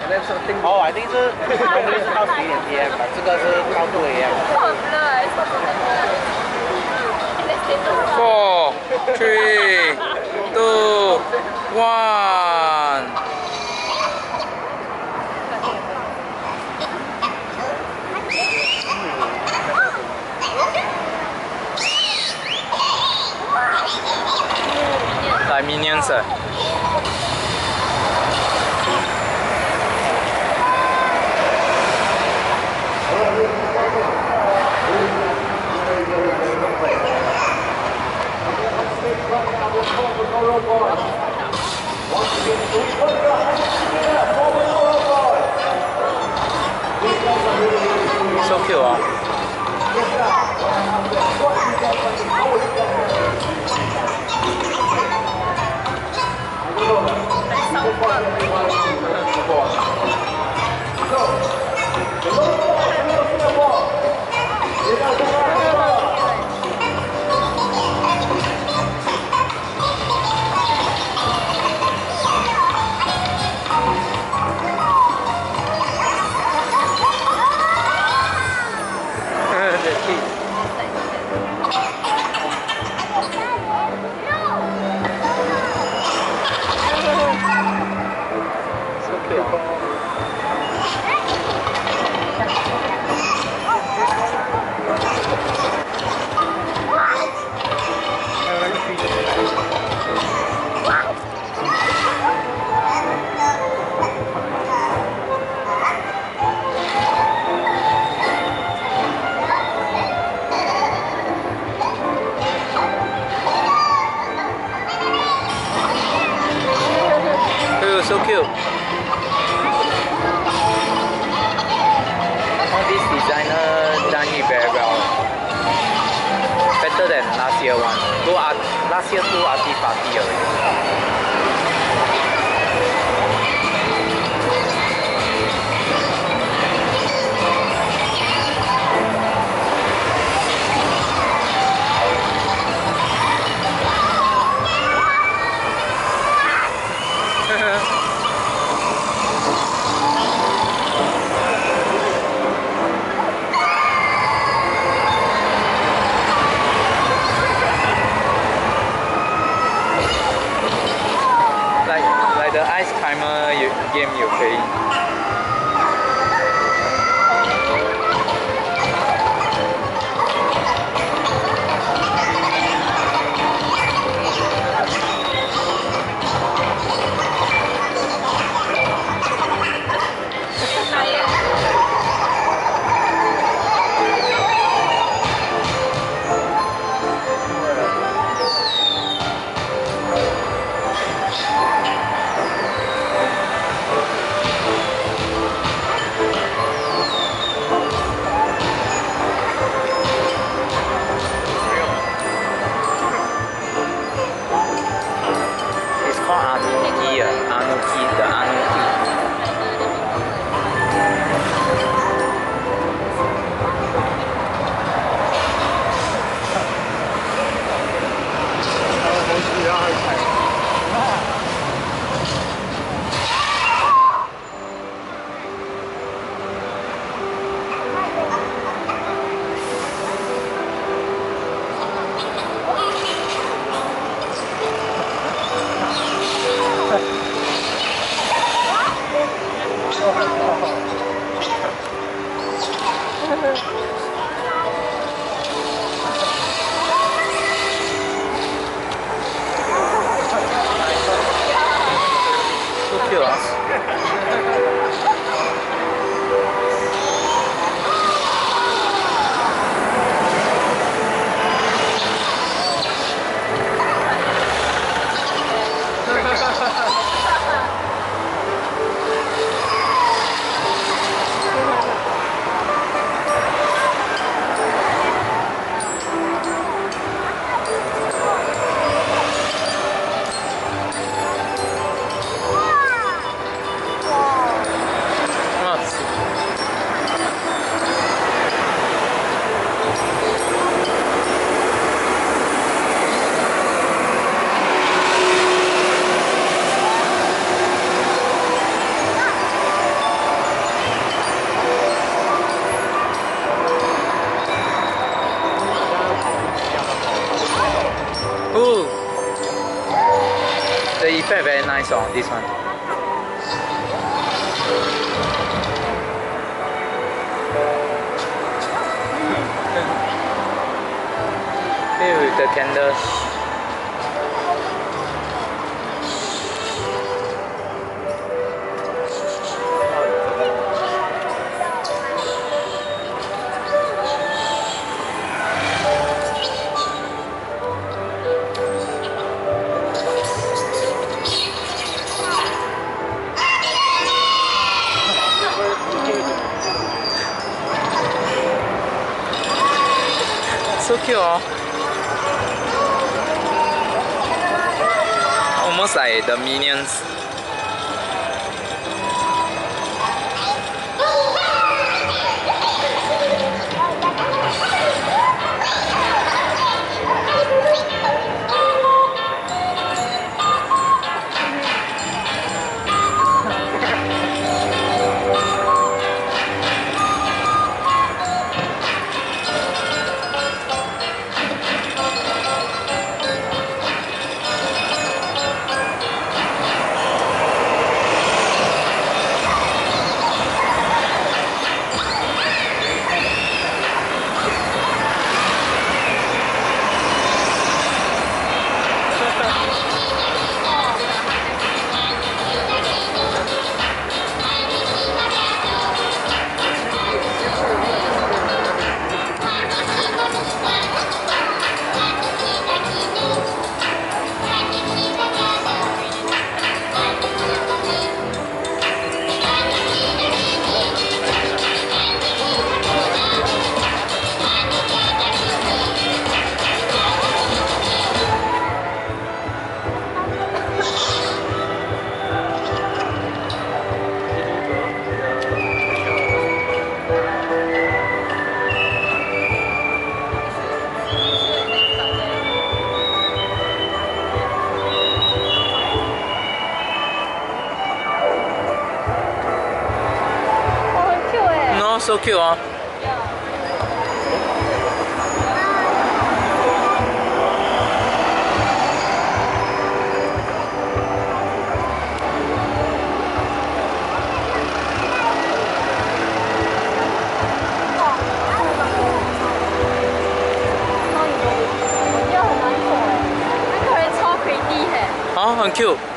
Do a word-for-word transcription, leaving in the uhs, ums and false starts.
哦，I think 是 normally 是到十一点 P M， 这个是到two A M。 Four, three, two, one. Like minions. Uh. So cute, huh? So cute. All this designer done it very well. Better than last year one. Two art, last year two arty party already. The ice climber game you play. ANOOKI, ANOOKI, the ANOOKI. So cute, huh? nice one, this one. Here with the candles. So cute, oh. Almost like the minions. So cute, huh? Oh, 很 cute。